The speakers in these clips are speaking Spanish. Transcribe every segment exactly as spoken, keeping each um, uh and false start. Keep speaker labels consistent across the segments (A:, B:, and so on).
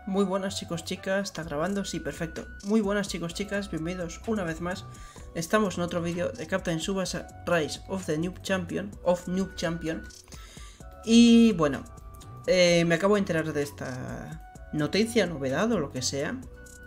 A: Muy buenas chicos, chicas, ¿está grabando? Sí, perfecto. Muy buenas chicos, chicas, bienvenidos una vez más. Estamos en otro vídeo de Captain Tsubasa Rise of the Noob Champion, of Noob Champion. Y bueno, eh, me acabo de enterar de esta noticia, novedad o lo que sea.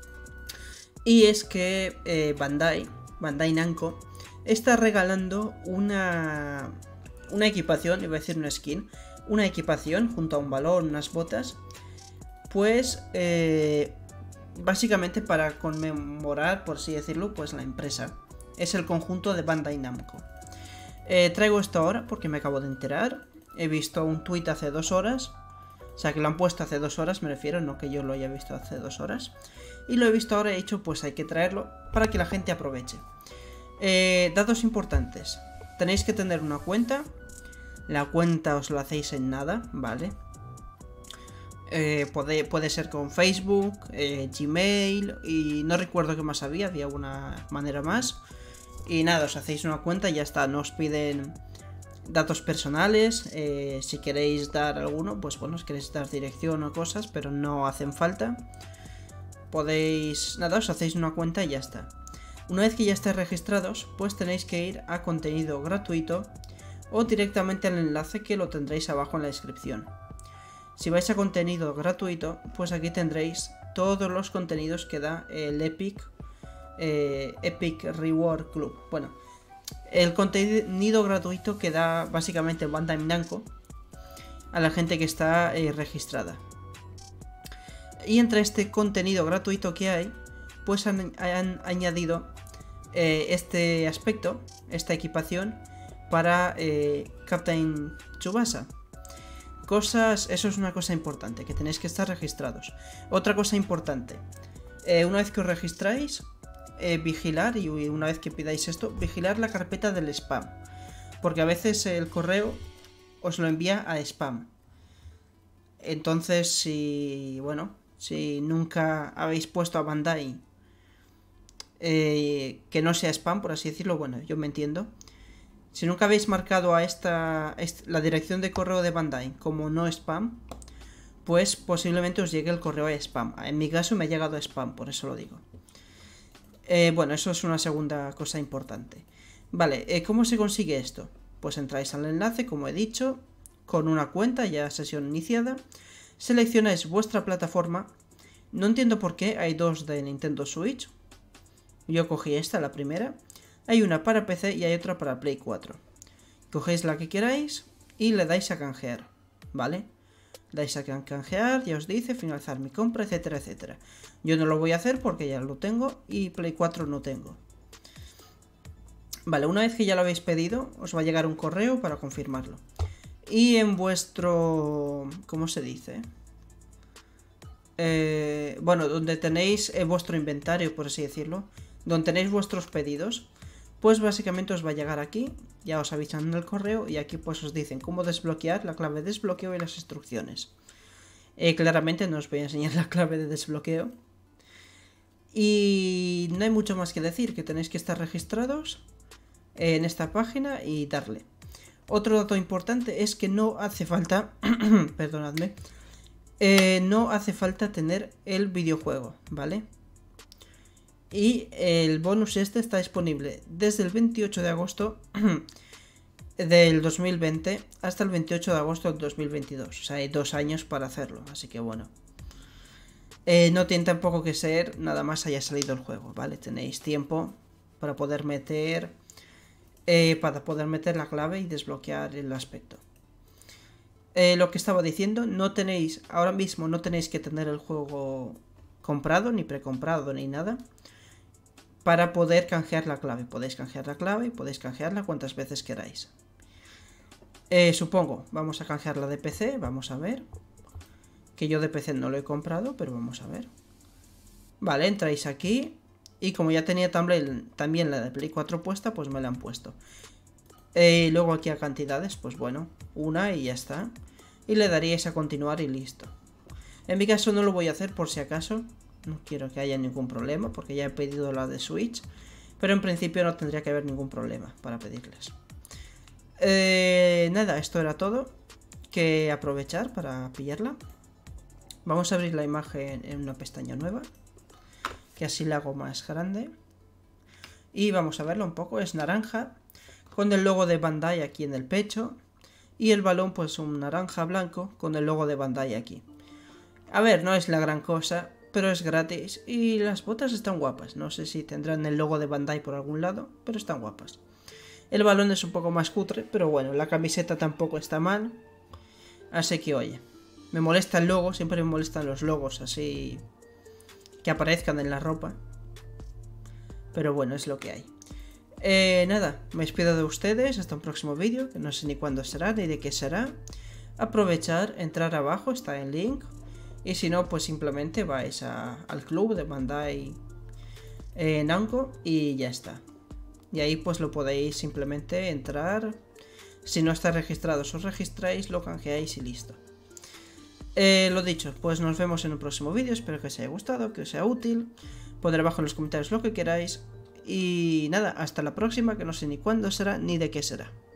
A: Y es que eh, Bandai, Bandai Namco, está regalando una, una equipación, iba a decir una skin, una equipación junto a un balón, unas botas. Pues eh, básicamente para conmemorar, por así decirlo, pues la empresa. Es el conjunto de Bandai Namco. Eh, traigo esto ahora porque me acabo de enterar. He visto un tweet hace dos horas. O sea, que lo han puesto hace dos horas, me refiero, no que yo lo haya visto hace dos horas. Y lo he visto ahora y he dicho, pues hay que traerlo para que la gente aproveche. Eh, datos importantes. Tenéis que tener una cuenta. La cuenta os la hacéis en nada, ¿vale? Eh, puede, puede ser con Facebook, eh, Gmail y no recuerdo qué más había, había una manera más. Y nada, os hacéis una cuenta y ya está, no os piden datos personales, eh, si queréis dar alguno, pues bueno, si queréis dar dirección o cosas, pero no hacen falta. Podéis, nada, os hacéis una cuenta y ya está. Una vez que ya estéis registrados, pues tenéis que ir a contenido gratuito o directamente al enlace que lo tendréis abajo en la descripción. Si vais a contenido gratuito, pues aquí tendréis todos los contenidos que da el Epic, eh, Epic Reward Club. Bueno, el contenido gratuito que da básicamente Bandai Namco a la gente que está eh, registrada. Y entre este contenido gratuito que hay, pues han, han añadido eh, este aspecto, esta equipación para eh, Captain Tsubasa. Cosas, eso es una cosa importante, que tenéis que estar registrados. Otra cosa importante, eh, una vez que os registráis, eh, vigilar, y una vez que pidáis esto, vigilar la carpeta del spam. Porque a veces el correo os lo envía a spam. Entonces, si, bueno, si nunca habéis puesto a Bandai eh, que no sea spam, por así decirlo, bueno, yo me entiendo. Si nunca habéis marcado a esta, esta la dirección de correo de Bandai como no spam, pues posiblemente os llegue el correo a spam. En mi caso me ha llegado a spam, por eso lo digo. Eh, bueno, eso es una segunda cosa importante. Vale, eh, ¿cómo se consigue esto? Pues entráis al enlace, como he dicho, con una cuenta ya sesión iniciada. Seleccionáis vuestra plataforma. No entiendo por qué hay dos de Nintendo Switch. Yo cogí esta, la primera. Hay una para P C y hay otra para Play cuatro. Cogéis la que queráis y le dais a canjear, ¿vale? Dais a canjear, ya os dice, finalizar mi compra, etcétera, etcétera. Yo no lo voy a hacer porque ya lo tengo y Play cuatro no tengo. Vale, una vez que ya lo habéis pedido, os va a llegar un correo para confirmarlo. Y en vuestro... ¿cómo se dice? Eh, bueno, donde tenéis eh, vuestro inventario, por así decirlo, donde tenéis vuestros pedidos, pues básicamente os va a llegar aquí, ya os avisan en el correo y aquí pues os dicen cómo desbloquear, la clave de desbloqueo y las instrucciones. Eh, claramente no os voy a enseñar la clave de desbloqueo. Y no hay mucho más que decir, que tenéis que estar registrados en esta página y darle. Otro dato importante es que no hace falta, perdonadme, eh, no hace falta tener el videojuego, ¿vale? Y el bonus este está disponible desde el veintiocho de agosto del dos mil veinte hasta el veintiocho de agosto del dos mil veintidós. O sea, hay dos años para hacerlo, así que bueno. Eh, no tiene tampoco que ser nada más haya salido el juego, ¿vale? Tenéis tiempo para poder meter, eh, para poder meter la clave y desbloquear el aspecto. Eh, lo que estaba diciendo, no tenéis, ahora mismo no tenéis que tener el juego comprado, ni precomprado, ni nada, para poder canjear la clave. Podéis canjear la clave y podéis canjearla cuantas veces queráis. Eh, supongo, vamos a canjear la de P C, vamos a ver. Que yo de P C no lo he comprado, pero vamos a ver. Vale, entráis aquí. Y como ya tenía también, también la de Play cuatro puesta, pues me la han puesto. Eh, luego aquí a cantidades, pues bueno, una y ya está. Y le daríais a continuar y listo. En mi caso no lo voy a hacer por si acaso. No quiero que haya ningún problema porque ya he pedido la de Switch. Pero en principio no tendría que haber ningún problema para pedirles. Eh, nada, esto era todo. Que aprovechar para pillarla. Vamos a abrir la imagen en una pestaña nueva, que así la hago más grande. Y vamos a verlo un poco, es naranja, con el logo de Bandai aquí en el pecho. Y el balón pues un naranja blanco con el logo de Bandai aquí. A ver, no es la gran cosa, pero es gratis y las botas están guapas. No sé si tendrán el logo de Bandai por algún lado, pero están guapas. El balón es un poco más cutre, pero bueno, la camiseta tampoco está mal. Así que oye, me molesta el logo, siempre me molestan los logos así que aparezcan en la ropa. Pero bueno, es lo que hay. Eh, nada, me despido de ustedes, hasta un próximo vídeo, que no sé ni cuándo será, ni de qué será. Aprovechar, entrar abajo, está el link. Y si no, pues simplemente vais a, al club de Bandai eh, Namco y ya está. Y ahí pues lo podéis simplemente entrar. Si no estáis registrados, os registráis, lo canjeáis y listo. Eh, lo dicho, pues nos vemos en un próximo vídeo, espero que os haya gustado, que os sea útil. Pondré abajo en los comentarios lo que queráis. Y nada, hasta la próxima, que no sé ni cuándo será ni de qué será.